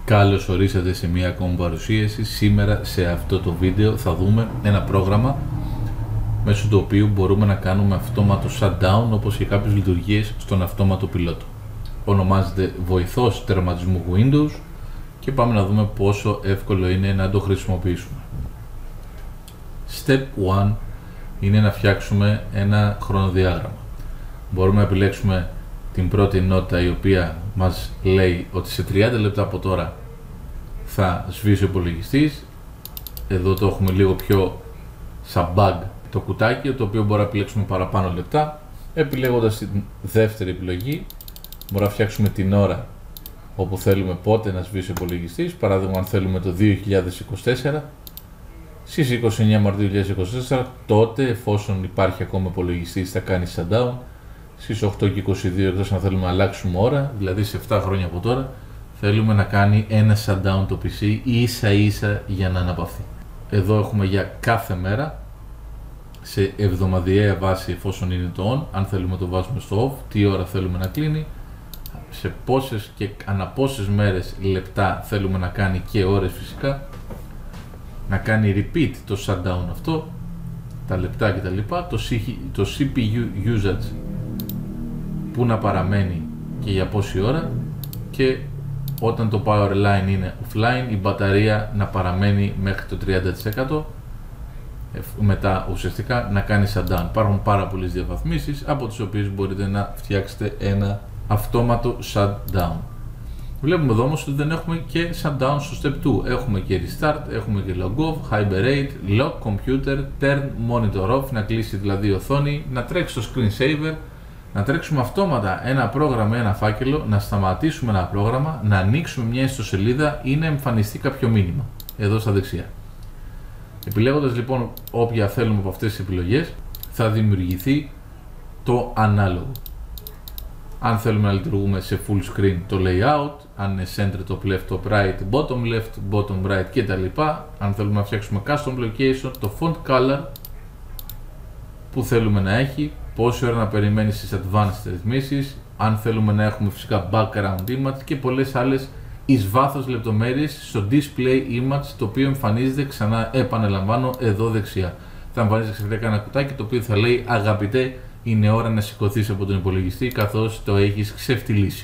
Καλώς ορίσατε σε μία ακόμη παρουσίαση. Σήμερα σε αυτό το βίντεο θα δούμε ένα πρόγραμμα μέσω του οποίου μπορούμε να κάνουμε αυτόματο shutdown όπως και κάποιες λειτουργίες στον αυτόματο πιλότο. Ονομάζεται βοηθός τερματισμού Windows και πάμε να δούμε πόσο εύκολο είναι να το χρησιμοποιήσουμε. Step 1 είναι να φτιάξουμε ένα χρονοδιάγραμμα. Μπορούμε να επιλέξουμε την πρώτη ενότητα η οποία μας λέει ότι σε 30 λεπτά από τώρα θα σβήσει ο υπολογιστής. Εδώ το έχουμε λίγο πιο σαν bug το κουτάκι, το οποίο μπορούμε να επιλέξουμε παραπάνω λεπτά. Επιλέγοντας την δεύτερη επιλογή μπορούμε να φτιάξουμε την ώρα όπου θέλουμε πότε να σβήσει ο υπολογιστής. Παράδειγμα, αν θέλουμε το 2024 στις 29 Μαρτίου 2024, τότε εφόσον υπάρχει ακόμα υπολογιστής θα κάνει shutdown. Στις 8 και 22, εκτός αν θέλουμε να αλλάξουμε ώρα, δηλαδή σε 7 χρόνια από τώρα, θέλουμε να κάνει ένα shutdown το PC ίσα ίσα για να αναπαυθεί. Εδώ έχουμε για κάθε μέρα, σε εβδομαδιαία βάση εφόσον είναι το on, αν θέλουμε να το βάζουμε στο off, τι ώρα θέλουμε να κλείνει, σε πόσες και ανά πόσες μέρες λεπτά θέλουμε να κάνει και ώρες φυσικά, να κάνει repeat το shutdown αυτό, τα λεπτά κτλ, το CPU usage που να παραμένει και για πόση ώρα, και όταν το power line είναι offline η μπαταρία να παραμένει μέχρι το 30%, μετά ουσιαστικά να κάνει shutdown. Υπάρχουν πάρα πολλές διαβαθμίσεις από τις οποίες μπορείτε να φτιάξετε ένα αυτόματο shutdown. Βλέπουμε εδώ όμως ότι δεν έχουμε και shutdown στο step 2. Έχουμε και restart, έχουμε και log off, hibernate, lock computer, turn monitor off, να κλείσει δηλαδή η οθόνη, να τρέξει το screen saver, να τρέξουμε αυτόματα ένα πρόγραμμα, ένα φάκελο, να σταματήσουμε ένα πρόγραμμα, να ανοίξουμε μια ιστοσελίδα ή να εμφανιστεί κάποιο μήνυμα εδώ στα δεξιά. Επιλέγοντας λοιπόν όποια θέλουμε από αυτές τις επιλογές, θα δημιουργηθεί το ανάλογο. Αν θέλουμε να λειτουργούμε σε full screen, το layout, αν είναι center, top left, top right, bottom right κτλ. Αν θέλουμε να φτιάξουμε custom location, το font color που θέλουμε να έχει, πόση ώρα να περιμένει στις advanced ρυθμίσεις, αν θέλουμε να έχουμε φυσικά background image και πολλές άλλες εις βάθος λεπτομέρειες στο display image, το οποίο εμφανίζεται, ξανά επαναλαμβάνω, εδώ δεξιά. Θα εμφανίζεται ξαφνικά ένα κουτάκι το οποίο θα λέει «Αγαπητέ, είναι ώρα να σηκωθείς από τον υπολογιστή καθώς το έχεις ξεφτυλίσει».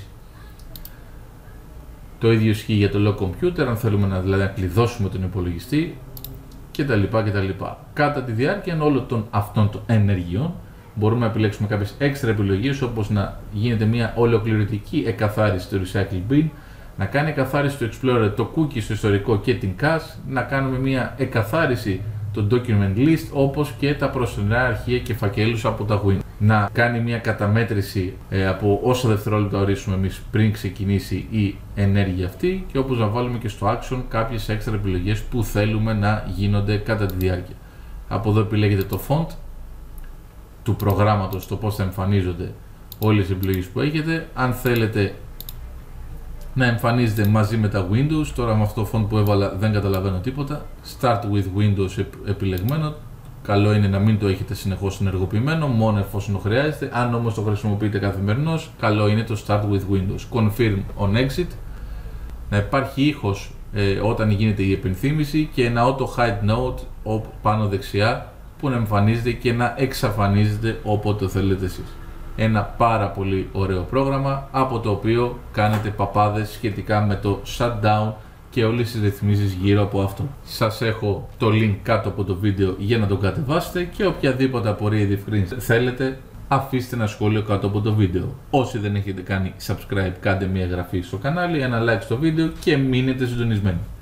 Το ίδιο ισχύει για το lock computer, αν θέλουμε να κλειδώσουμε τον υπολογιστή κτλ. Κατά τη διάρκεια όλων των αυτών των ενεργειών μπορούμε να επιλέξουμε κάποιες έξτρα επιλογές, όπως να γίνεται μια ολοκληρωτική εκαθάριση στο recycle bin, να κάνει εκαθάριση στο Explorer, το cookie στο ιστορικό και την cache, να κάνουμε μια εκαθάριση το document list, όπως και τα προσωρινά αρχεία και φακέλους από τα Windows. Να κάνει μια καταμέτρηση από όσα δευτερόλεπτα ορίσουμε εμείς πριν ξεκινήσει η ενέργεια αυτή, και όπως να βάλουμε και στο action κάποιες έξτρα επιλογές που θέλουμε να γίνονται κατά τη διάρκεια. Από εδώ επιλέγετε το font του προγράμματος, το πώς θα εμφανίζονται όλες οι επιλογές που έχετε. Αν θέλετε να εμφανίζεται μαζί με τα Windows, τώρα με αυτό το font που έβαλα δεν καταλαβαίνω τίποτα. Start with Windows επιλεγμένο. Καλό είναι να μην το έχετε συνεχώς ενεργοποιημένο, μόνο εφόσον το χρειάζεται. Αν όμως το χρησιμοποιείτε καθημερινώς, καλό είναι το Start with Windows. Confirm on exit. Να υπάρχει ήχος όταν γίνεται η επενθύμηση και ένα auto hide note πάνω δεξιά που να εμφανίζεται και να εξαφανίζεται όποτε θέλετε εσείς. Ένα πάρα πολύ ωραίο πρόγραμμα από το οποίο κάνετε παπάδες σχετικά με το shutdown και όλες τις ρυθμίσεις γύρω από αυτό. Σας έχω το link κάτω από το βίντεο για να το κατεβάσετε, και οποιαδήποτε απορία ή διευκρίνηση θέλετε αφήστε ένα σχόλιο κάτω από το βίντεο. Όσοι δεν έχετε κάνει subscribe, κάντε μια εγγραφή στο κανάλι, ένα like στο βίντεο και μείνετε συντονισμένοι.